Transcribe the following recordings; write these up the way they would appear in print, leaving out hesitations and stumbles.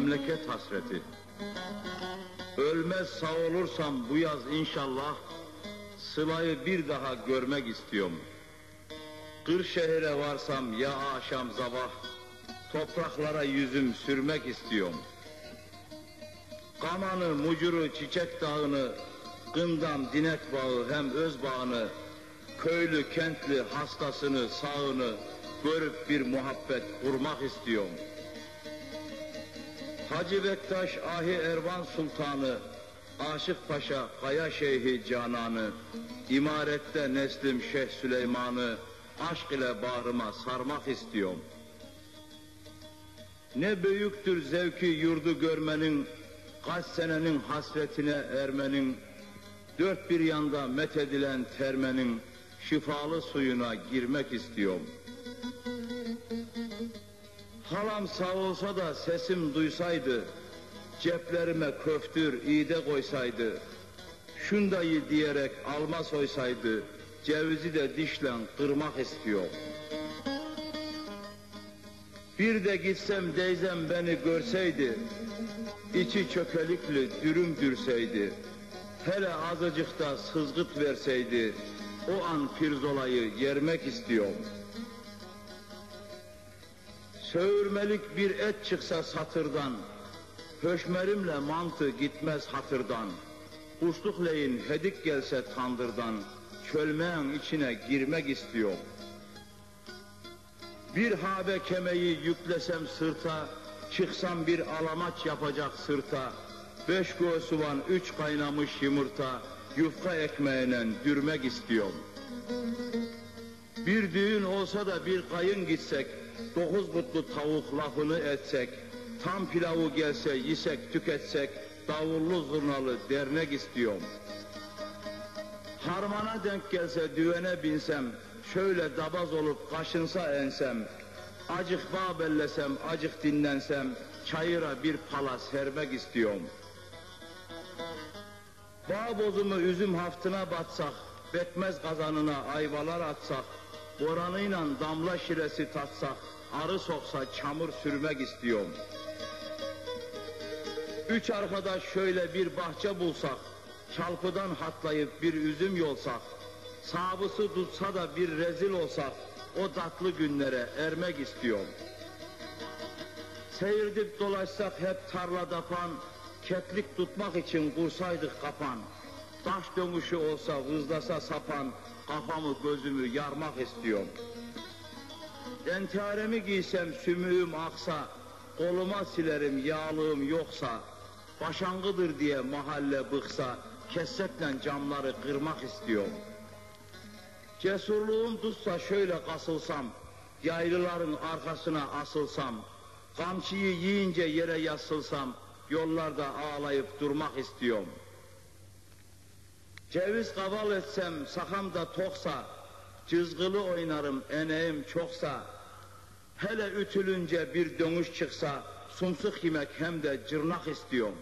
memleket hasreti. Ölmez sağ olursam bu yaz inşallah, Sıla'yı bir daha görmek istiyorum. Kırşehir'e varsam ya akşam sabah, topraklara yüzüm sürmek istiyorum. Kamanı, Mucur'u, Çiçek Dağı'nı, Gındam, Dinek Bağı hem öz bağını, köylü, kentli, hastasını, sağını görüp bir muhabbet kurmak istiyorum. Hacı Bektaş, Ahi Ervan Sultanı, Aşık Paşa, Kaya Şeyhi Cananı, İmarette neslim Şeyh Süleyman'ı aşk ile bağrıma sarmak istiyorum. Ne büyüktür zevki yurdu görmenin, kaç senenin hasretine ermenin, dört bir yanda methedilen termenin şifalı suyuna girmek istiyorum. Halam sağ olsa da sesim duysaydı, ceplerime köftür iğde koysaydı, şundayı diyerek alma soysaydı, cevizi de dişle kırmak istiyorum. Bir de gitsem teyzem beni görseydi, içi çökelikli dürüm dürseydi, hele azıcık da sızgıt verseydi, o an pirzolayı yermek istiyorum. Söğürmelik bir et çıksa satırdan, höşmerimle mantı gitmez hatırdan, kuşlukleyin hedik gelse tandırdan, çölmeğin içine girmek istiyorum. Bir habe kemeyi yüklesem sırta, çıksam bir alamaç yapacak sırta, 5 göğsüvan 3 kaynamış yumurta, yufka ekmeğine dürmek istiyorum. Bir düğün olsa da bir kayın gitsek, 9 butlu tavuk lafını etsek, tam pilavı gelse yisek tüketsek, davullu zurnalı dernek istiyorum. Harmana denk gelse düvene binsem, şöyle dabaz olup kaşınsa ensem, acık bağ bellesem, acık dinlensem, çayıra bir pala sermek istiyorum. Bağ bozumu üzüm haftına batsak, bekmez kazanına ayvalar atsak, boranıyla damla şiresi tatsak, arı soksa çamur sürmek istiyorum. 3 arkadaş şöyle bir bahçe bulsak, çalpıdan hatlayıp bir üzüm yolsak, sabısı tutsa da bir rezil olsak, o tatlı günlere ermek istiyorum. Seyirdip dolaşsak hep tarlada pan, ketlik tutmak için kursaydık kapan, taş dönüşü olsa vızlasa sapan, kafamı gözümü yarmak istiyorum. Entaremi giysem sümüğüm aksa, koluma silerim yağlığım yoksa, başangıdır diye mahalle bıksa, kessetle camları kırmak istiyorum. Cesurluğum tutsa şöyle kasılsam, yaylıların arkasına asılsam, kamçıyı yiyince yere yasılsam, yollarda ağlayıp durmak istiyorum. Ceviz kaval etsem, sakam da toksa, cızgılı oynarım eneğim çoksa, hele ütülünce bir dönüş çıksa, sumsuk yemek hem de cırnak istiyorum.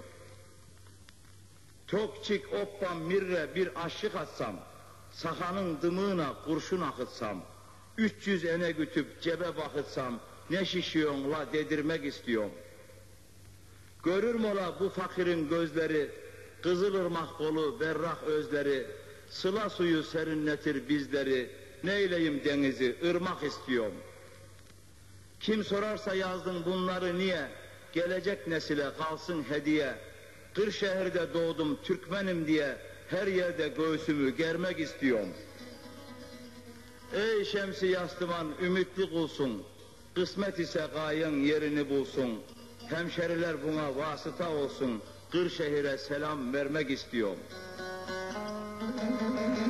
Tokçik, oppa, mirre bir aşık atsam, sakanın dımığına kurşun akıtsam, 300 ene gütüp cebe bakıtsam, ne şişiyon la dedirmek istiyorum. Görür mola bu fakirin gözleri, Kızılırmak kolu berrak özleri, sıla suyu serinletir bizleri, neyleyim denizi ırmak istiyorum. Kim sorarsa yazdın bunları niye, gelecek nesile kalsın hediye, Kırşehir'de doğdum Türkmenim diye, her yerde göğsümü germek istiyorum. Ey şemsi yastıman ümitli kulsun, kısmet ise gayın yerini bulsun, hemşeriler buna vasıta olsun, Kırşehir'e selam vermek istiyorum.